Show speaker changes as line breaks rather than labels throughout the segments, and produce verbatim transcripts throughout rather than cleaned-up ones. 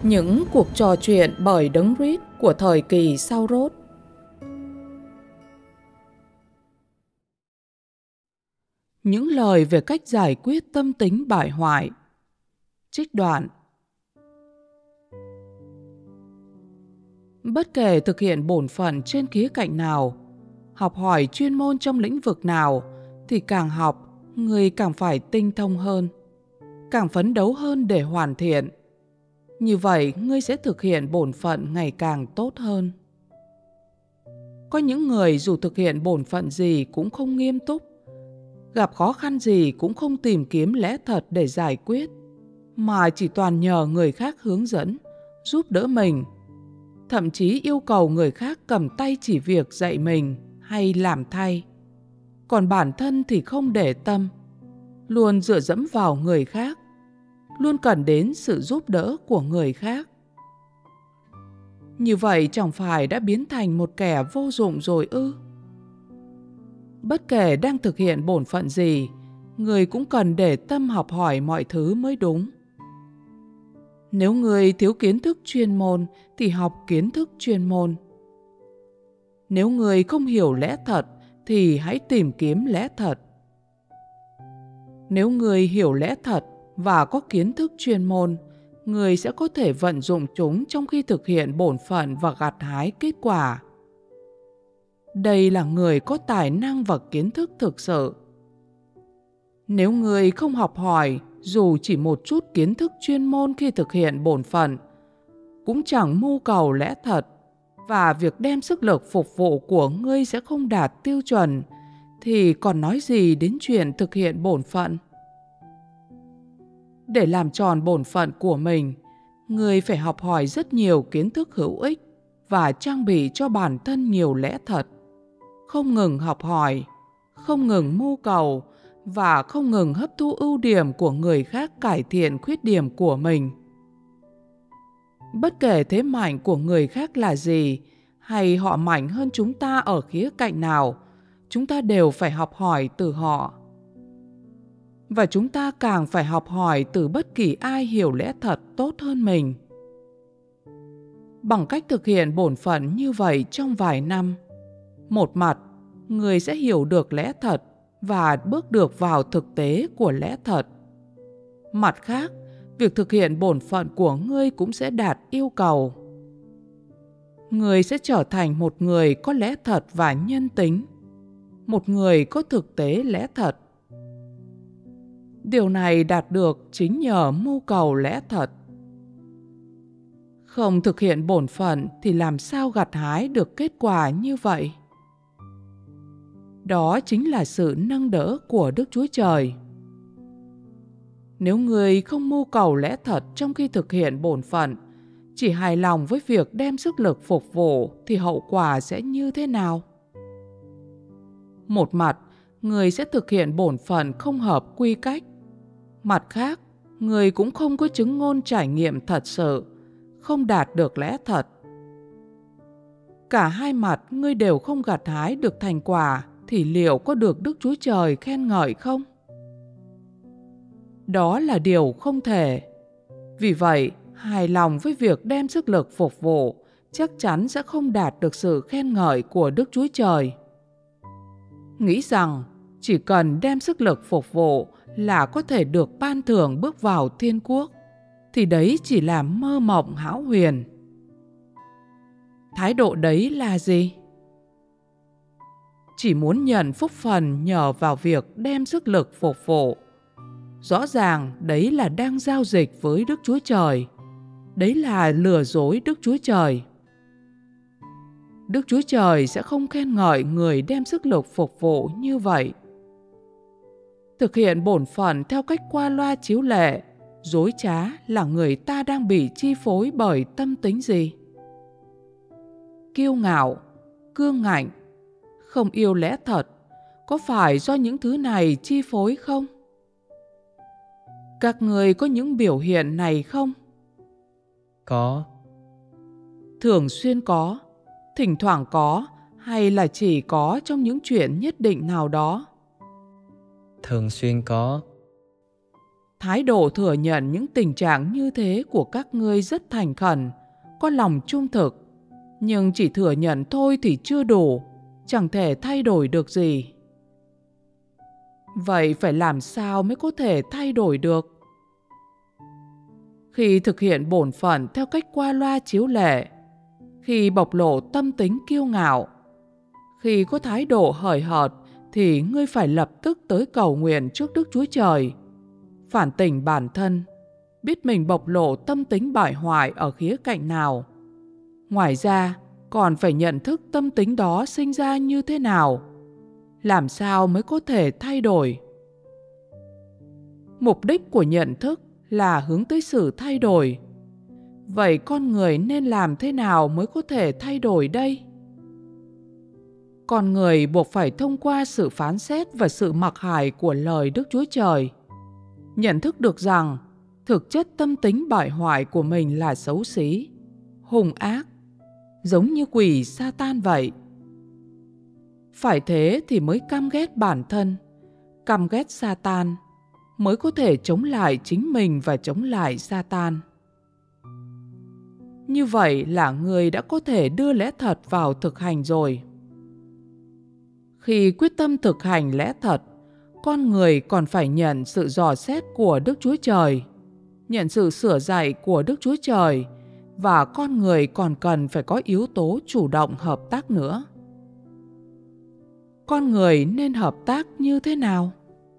Những cuộc trò chuyện bởi Đấng Christ của thời kỳ sau Rốt. Những lời về cách giải quyết tâm tính bại hoại. Trích đoạn. Bất kể thực hiện bổn phận trên khía cạnh nào, học hỏi chuyên môn trong lĩnh vực nào, thì càng học, người càng phải tinh thông hơn, càng phấn đấu hơn để hoàn thiện. Như vậy, ngươi sẽ thực hiện bổn phận ngày càng tốt hơn. Có những người dù thực hiện bổn phận gì cũng không nghiêm túc, gặp khó khăn gì cũng không tìm kiếm lẽ thật để giải quyết, mà chỉ toàn nhờ người khác hướng dẫn, giúp đỡ mình, thậm chí yêu cầu người khác cầm tay chỉ việc dạy mình hay làm thay. Còn bản thân thì không để tâm, luôn dựa dẫm vào người khác, luôn cần đến sự giúp đỡ của người khác. Như vậy chẳng phải đã biến thành một kẻ vô dụng rồi ư? Bất kể đang thực hiện bổn phận gì, người cũng cần để tâm học hỏi mọi thứ mới đúng. Nếu người thiếu kiến thức chuyên môn thì học kiến thức chuyên môn. Nếu người không hiểu lẽ thật thì hãy tìm kiếm lẽ thật. Nếu người hiểu lẽ thật và có kiến thức chuyên môn, người sẽ có thể vận dụng chúng trong khi thực hiện bổn phận và gặt hái kết quả. Đây là người có tài năng và kiến thức thực sự. Nếu người không học hỏi dù chỉ một chút kiến thức chuyên môn khi thực hiện bổn phận, cũng chẳng mưu cầu lẽ thật, và việc đem sức lực phục vụ của ngươi sẽ không đạt tiêu chuẩn, thì còn nói gì đến chuyện thực hiện bổn phận? Để làm tròn bổn phận của mình, người phải học hỏi rất nhiều kiến thức hữu ích và trang bị cho bản thân nhiều lẽ thật, không ngừng học hỏi, không ngừng mưu cầu và không ngừng hấp thu ưu điểm của người khác cải thiện khuyết điểm của mình. Bất kể thế mạnh của người khác là gì, hay họ mạnh hơn chúng ta ở khía cạnh nào, chúng ta đều phải học hỏi từ họ. Và chúng ta càng phải học hỏi từ bất kỳ ai hiểu lẽ thật tốt hơn mình. Bằng cách thực hiện bổn phận như vậy trong vài năm, một mặt, người sẽ hiểu được lẽ thật và bước được vào thực tế của lẽ thật. Mặt khác, việc thực hiện bổn phận của ngươi cũng sẽ đạt yêu cầu. Ngươi sẽ trở thành một người có lẽ thật và nhân tính, một người có thực tế lẽ thật. Điều này đạt được chính nhờ mưu cầu lẽ thật. Không thực hiện bổn phận thì làm sao gặt hái được kết quả như vậy? Đó chính là sự nâng đỡ của Đức Chúa Trời. Nếu người không mưu cầu lẽ thật trong khi thực hiện bổn phận, chỉ hài lòng với việc đem sức lực phục vụ, thì hậu quả sẽ như thế nào? Một mặt, người sẽ thực hiện bổn phận không hợp quy cách. Mặt khác, người cũng không có chứng ngôn trải nghiệm thật sự, không đạt được lẽ thật. Cả hai mặt ngươi đều không gặt hái được thành quả, thì liệu có được Đức Chúa Trời khen ngợi không? Đó là điều không thể. Vì vậy, hài lòng với việc đem sức lực phục vụ chắc chắn sẽ không đạt được sự khen ngợi của Đức Chúa Trời. Nghĩ rằng chỉ cần đem sức lực phục vụ là có thể được ban thưởng bước vào thiên quốc, thì đấy chỉ là mơ mộng hão huyền. Thái độ đấy là gì? Chỉ muốn nhận phúc phần nhờ vào việc đem sức lực phục vụ. Rõ ràng đấy là đang giao dịch với Đức Chúa Trời. Đấy là lừa dối Đức Chúa Trời. Đức Chúa Trời sẽ không khen ngợi người đem sức lực phục vụ như vậy. Thực hiện bổn phận theo cách qua loa chiếu lệ, dối trá là người ta đang bị chi phối bởi tâm tính gì? Kiêu ngạo, cương ngạnh, không yêu lẽ thật, có phải do những thứ này chi phối không? Các người có những biểu hiện này không?
Có.
Thường xuyên có, thỉnh thoảng có, hay là chỉ có trong những chuyện nhất định nào đó?
Thường xuyên có.
Thái độ thừa nhận những tình trạng như thế của các ngươi rất thành khẩn, có lòng trung thực. Nhưng chỉ thừa nhận thôi thì chưa đủ, chẳng thể thay đổi được gì. Vậy phải làm sao mới có thể thay đổi được? Khi thực hiện bổn phận theo cách qua loa chiếu lệ, khi bộc lộ tâm tính kiêu ngạo, khi có thái độ hời hợt, thì ngươi phải lập tức tới cầu nguyện trước Đức Chúa Trời, phản tỉnh bản thân, biết mình bộc lộ tâm tính bại hoại ở khía cạnh nào. Ngoài ra, còn phải nhận thức tâm tính đó sinh ra như thế nào, làm sao mới có thể thay đổi. Mục đích của nhận thức là hướng tới sự thay đổi. Vậy con người nên làm thế nào mới có thể thay đổi đây? Con người buộc phải thông qua sự phán xét và sự mặc khải của lời Đức Chúa Trời, nhận thức được rằng thực chất tâm tính bại hoại của mình là xấu xí, hung ác, giống như quỷ Sa-tan vậy. Phải thế thì mới căm ghét bản thân, căm ghét Sa-tan, mới có thể chống lại chính mình và chống lại Sa-tan. Như vậy là người đã có thể đưa lẽ thật vào thực hành rồi. Khi quyết tâm thực hành lẽ thật, con người còn phải nhận sự dò xét của Đức Chúa Trời, nhận sự sửa dạy của Đức Chúa Trời, và con người còn cần phải có yếu tố chủ động hợp tác nữa. Con người nên hợp tác như thế nào?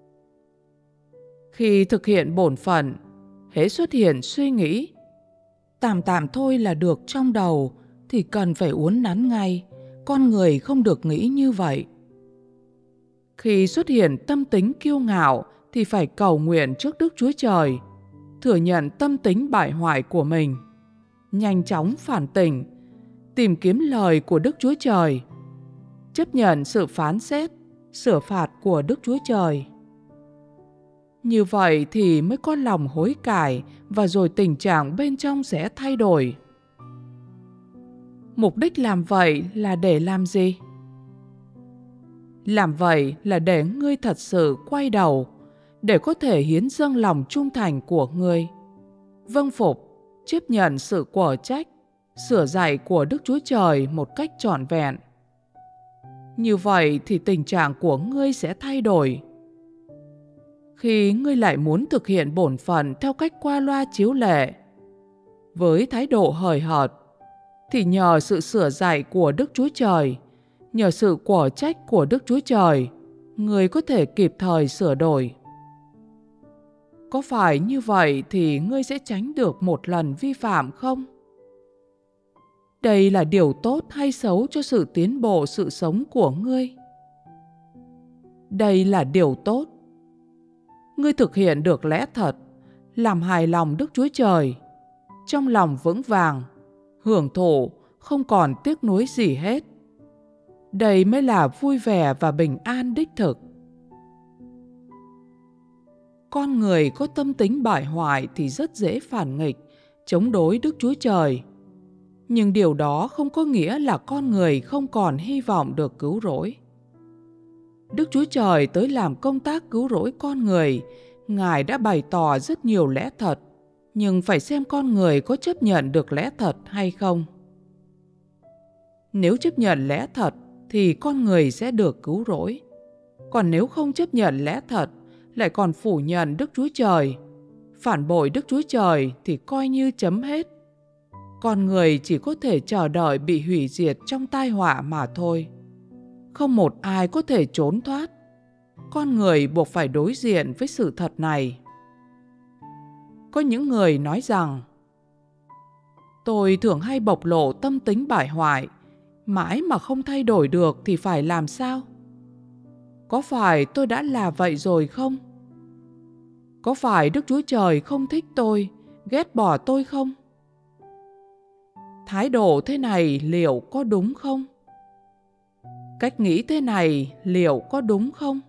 Khi thực hiện bổn phận, hễ xuất hiện suy nghĩ tạm tạm thôi là được trong đầu thì cần phải uốn nắn ngay, con người không được nghĩ như vậy. Khi xuất hiện tâm tính kiêu ngạo thì phải cầu nguyện trước Đức Chúa Trời, thừa nhận tâm tính bại hoại của mình, nhanh chóng phản tỉnh, tìm kiếm lời của Đức Chúa Trời, chấp nhận sự phán xét, sửa phạt của Đức Chúa Trời. Như vậy thì mới có lòng hối cải và rồi tình trạng bên trong sẽ thay đổi. Mục đích làm vậy là để làm gì? Làm vậy là để ngươi thật sự quay đầu, để có thể hiến dâng lòng trung thành của ngươi, vâng phục, chấp nhận sự quở trách, sửa dạy của Đức Chúa Trời một cách trọn vẹn. Như vậy thì tình trạng của ngươi sẽ thay đổi. Khi ngươi lại muốn thực hiện bổn phận theo cách qua loa chiếu lệ, với thái độ hời hợt, thì nhờ sự sửa dạy của Đức Chúa Trời, nhờ sự quở trách của Đức Chúa Trời, ngươi có thể kịp thời sửa đổi. Có phải như vậy thì ngươi sẽ tránh được một lần vi phạm không? Đây là điều tốt hay xấu cho sự tiến bộ sự sống của ngươi? Đây là điều tốt. Ngươi thực hiện được lẽ thật, làm hài lòng Đức Chúa Trời, trong lòng vững vàng, hưởng thụ, không còn tiếc nuối gì hết. Đây mới là vui vẻ và bình an đích thực. Con người có tâm tính bại hoại thì rất dễ phản nghịch, chống đối Đức Chúa Trời. Nhưng điều đó không có nghĩa là con người không còn hy vọng được cứu rỗi. Đức Chúa Trời tới làm công tác cứu rỗi con người, Ngài đã bày tỏ rất nhiều lẽ thật, nhưng phải xem con người có chấp nhận được lẽ thật hay không. Nếu chấp nhận lẽ thật thì con người sẽ được cứu rỗi. Còn nếu không chấp nhận lẽ thật, lại còn phủ nhận Đức Chúa Trời, phản bội Đức Chúa Trời thì coi như chấm hết. Con người chỉ có thể chờ đợi bị hủy diệt trong tai họa mà thôi. Không một ai có thể trốn thoát. Con người buộc phải đối diện với sự thật này. Có những người nói rằng, tôi thường hay bộc lộ tâm tính bại hoại, mãi mà không thay đổi được thì phải làm sao? Có phải tôi đã là vậy rồi không? Có phải Đức Chúa Trời không thích tôi, ghét bỏ tôi không? Thái độ thế này liệu có đúng không? Cách nghĩ thế này liệu có đúng không?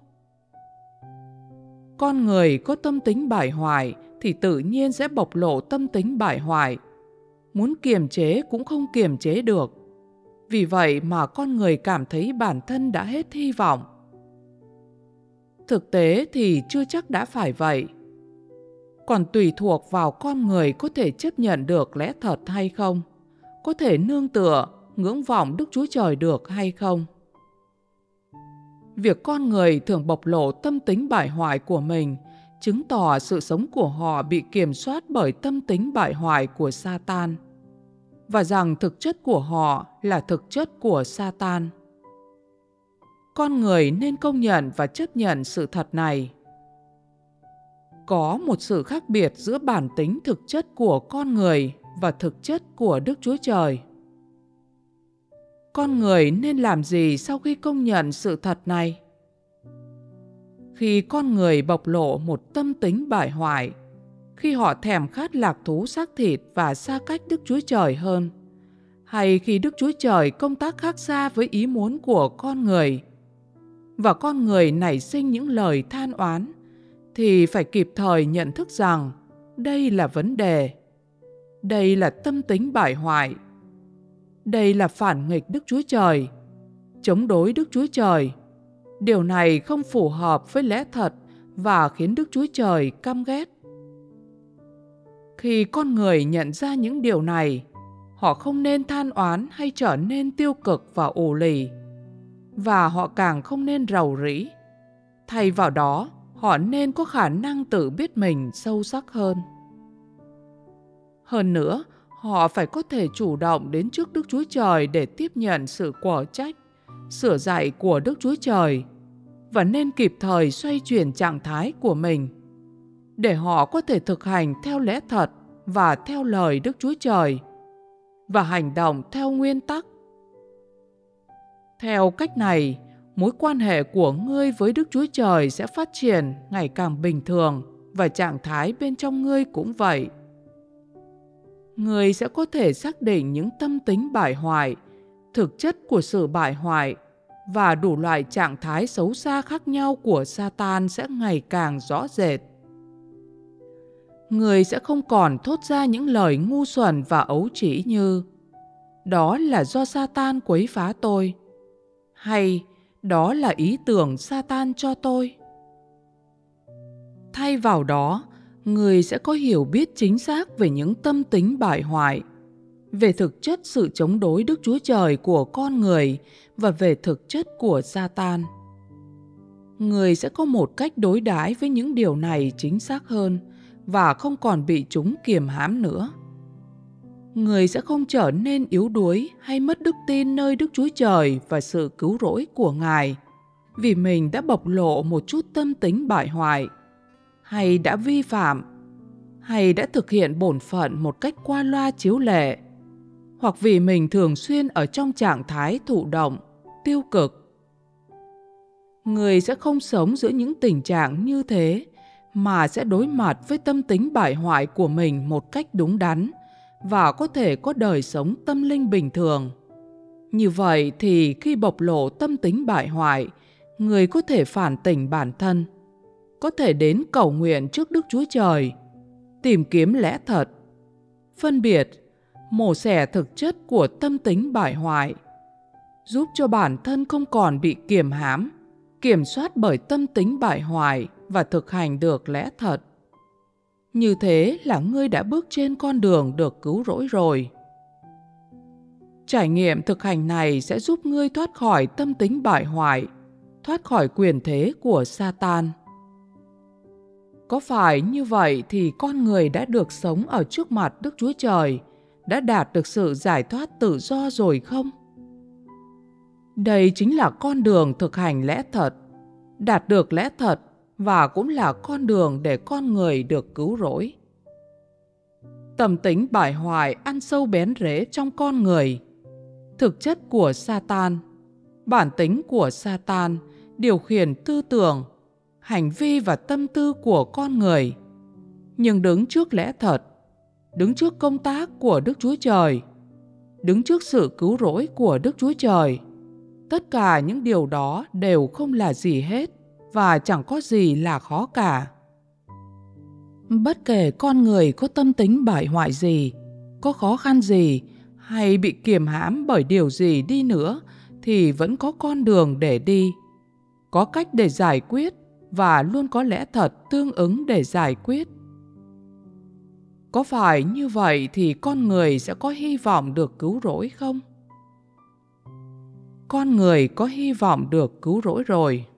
Con người có tâm tính bại hoại thì tự nhiên sẽ bộc lộ tâm tính bại hoại. Muốn kiềm chế cũng không kiềm chế được. Vì vậy mà con người cảm thấy bản thân đã hết hy vọng. Thực tế thì chưa chắc đã phải vậy. còn tùy thuộc vào con người có thể chấp nhận được lẽ thật hay không, có thể nương tựa, ngưỡng vọng Đức Chúa Trời được hay không. Việc con người thường bộc lộ tâm tính bại hoại của mình chứng tỏ sự sống của họ bị kiểm soát bởi tâm tính bại hoại của Sa-tan, và rằng thực chất của họ là thực chất của Sa-tan. Con người nên công nhận và chấp nhận sự thật này. Có một sự khác biệt giữa bản tính thực chất của con người và thực chất của Đức Chúa Trời. Con người nên làm gì sau khi công nhận sự thật này? Khi con người bộc lộ một tâm tính bại hoại, khi họ thèm khát lạc thú xác thịt và xa cách Đức Chúa Trời hơn, hay khi Đức Chúa Trời công tác khác xa với ý muốn của con người, và con người nảy sinh những lời than oán, thì phải kịp thời nhận thức rằng đây là vấn đề. Đây là tâm tính bại hoại. Đây là phản nghịch Đức Chúa Trời, chống đối Đức Chúa Trời. Điều này không phù hợp với lẽ thật và khiến Đức Chúa Trời căm ghét. Khi con người nhận ra những điều này, họ không nên than oán hay trở nên tiêu cực và ù lì, và họ càng không nên rầu rĩ. Thay vào đó, họ nên có khả năng tự biết mình sâu sắc hơn. Hơn nữa, họ phải có thể chủ động đến trước Đức Chúa Trời để tiếp nhận sự quở trách, sửa dạy của Đức Chúa Trời, và nên kịp thời xoay chuyển trạng thái của mình, để họ có thể thực hành theo lẽ thật và theo lời Đức Chúa Trời, và hành động theo nguyên tắc. Theo cách này, mối quan hệ của ngươi với Đức Chúa Trời sẽ phát triển ngày càng bình thường, và trạng thái bên trong ngươi cũng vậy. Ngươi sẽ có thể xác định những tâm tính bại hoại, thực chất của sự bại hoại, và đủ loại trạng thái xấu xa khác nhau của Sa-tan sẽ ngày càng rõ rệt. Ngươi sẽ không còn thốt ra những lời ngu xuẩn và ấu trĩ như "Đó là do Sa-tan quấy phá tôi", hay "Đó là ý tưởng Sa-tan cho tôi". Thay vào đó, người sẽ có hiểu biết chính xác về những tâm tính bại hoại, về thực chất sự chống đối Đức Chúa Trời của con người và về thực chất của Sa-tan. Người sẽ có một cách đối đãi với những điều này chính xác hơn và không còn bị chúng kiềm hãm nữa. Người sẽ không trở nên yếu đuối hay mất đức tin nơi Đức Chúa Trời và sự cứu rỗi của Ngài vì mình đã bộc lộ một chút tâm tính bại hoại, hay đã vi phạm, hay đã thực hiện bổn phận một cách qua loa chiếu lệ, hoặc vì mình thường xuyên ở trong trạng thái thụ động, tiêu cực. Người sẽ không sống giữa những tình trạng như thế, mà sẽ đối mặt với tâm tính bại hoại của mình một cách đúng đắn và có thể có đời sống tâm linh bình thường. Như vậy thì khi bộc lộ tâm tính bại hoại, người có thể phản tỉnh bản thân, có thể đến cầu nguyện trước Đức Chúa Trời, tìm kiếm lẽ thật, phân biệt, mổ xẻ thực chất của tâm tính bại hoại, giúp cho bản thân không còn bị kiềm hãm, kiểm soát bởi tâm tính bại hoại và thực hành được lẽ thật. Như thế là ngươi đã bước trên con đường được cứu rỗi rồi. Trải nghiệm thực hành này sẽ giúp ngươi thoát khỏi tâm tính bại hoại, thoát khỏi quyền thế của Sa-tan. Có phải như vậy thì con người đã được sống ở trước mặt Đức Chúa Trời, đã đạt được sự giải thoát tự do rồi không? Đây chính là con đường thực hành lẽ thật, đạt được lẽ thật và cũng là con đường để con người được cứu rỗi. Tâm tính bại hoại ăn sâu bén rễ trong con người. Thực chất của Sa-tan, bản tính của Sa-tan điều khiển tư tưởng, hành vi và tâm tư của con người. Nhưng đứng trước lẽ thật, đứng trước công tác của Đức Chúa Trời, đứng trước sự cứu rỗi của Đức Chúa Trời, tất cả những điều đó đều không là gì hết và chẳng có gì là khó cả. Bất kể con người có tâm tính bại hoại gì, có khó khăn gì hay bị kiềm hãm bởi điều gì đi nữa thì vẫn có con đường để đi, có cách để giải quyết và luôn có lẽ thật tương ứng để giải quyết. Có phải như vậy thì con người sẽ có hy vọng được cứu rỗi không? Con người có hy vọng được cứu rỗi rồi.